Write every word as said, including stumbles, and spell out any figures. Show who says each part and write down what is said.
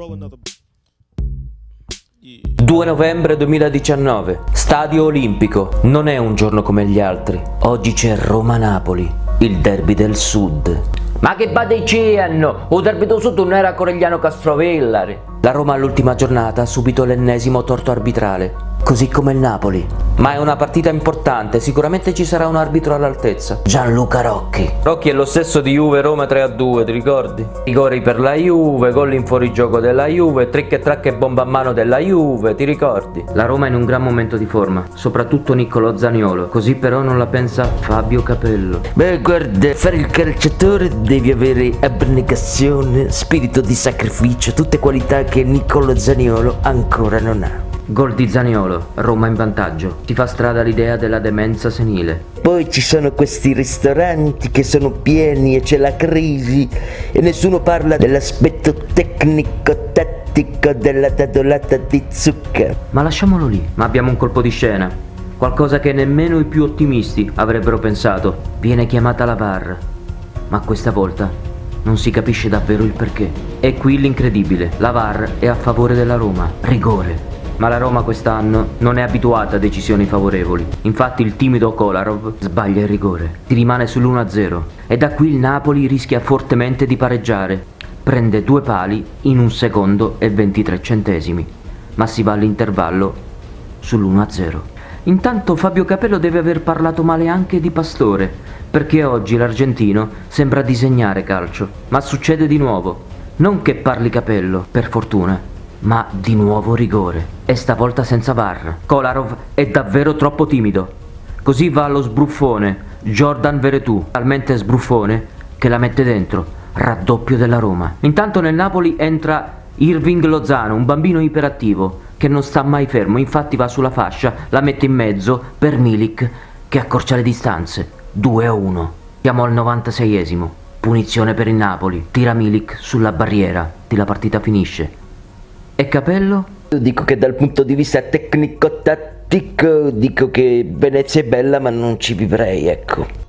Speaker 1: due novembre duemiladiciannove, Stadio Olimpico. Non è un giorno come gli altri. Oggi c'è Roma-Napoli, il derby del Sud. Ma che badiciano? O derby del Sud non era Conegliano Castrovillari? La Roma all'ultima giornata ha subito l'ennesimo torto arbitrale, così come il Napoli. Ma è una partita importante, sicuramente ci sarà un arbitro all'altezza. Gianluca Rocchi. Rocchi è lo stesso di Juve-Roma tre a due, ti ricordi? Rigori per la Juve, gol in fuorigioco della Juve, trick e track e bomba a mano della Juve, ti ricordi? La Roma è in un gran momento di forma, soprattutto Niccolò Zaniolo. Così però non la pensa Fabio Capello. Beh, guarda, fare il calciatore devi avere abnegazione, spirito di sacrificio, tutte qualità che Niccolò Zaniolo ancora non ha. Gol di Zaniolo, Roma in vantaggio. Ti fa strada l'idea della demenza senile. Poi ci sono questi ristoranti che sono pieni e c'è la crisi e nessuno parla dell'aspetto tecnico-tattico della dadolata di zucca. Ma lasciamolo lì, ma abbiamo un colpo di scena. Qualcosa che nemmeno i più ottimisti avrebbero pensato. Viene chiamata la V A R, ma questa volta non si capisce davvero il perché. E qui l'incredibile, la V A R è a favore della Roma, rigore. Ma la Roma quest'anno non è abituata a decisioni favorevoli. Infatti il timido Kolarov sbaglia il rigore. Si rimane sull'uno a zero. E da qui il Napoli rischia fortemente di pareggiare. Prende due pali in un secondo e ventitré centesimi. Ma si va all'intervallo sull'uno a zero. Intanto Fabio Capello deve aver parlato male anche di Pastore, perché oggi l'argentino sembra disegnare calcio. Ma succede di nuovo. Non che parli Capello, per fortuna, ma di nuovo rigore, e stavolta senza V A R. Kolarov è davvero troppo timido. Così va allo sbruffone Jordan Veretout, talmente sbruffone che la mette dentro, raddoppio della Roma. Intanto nel Napoli entra Irving Lozano, un bambino iperattivo che non sta mai fermo, infatti va sulla fascia, la mette in mezzo per Milik che accorcia le distanze. due a uno. Siamo al novantaseiesimo, punizione per il Napoli, tira Milik sulla barriera e la partita finisce. E Capello? Io dico che dal punto di vista tecnico-tattico dico che Venezia è bella ma non ci vivrei, ecco.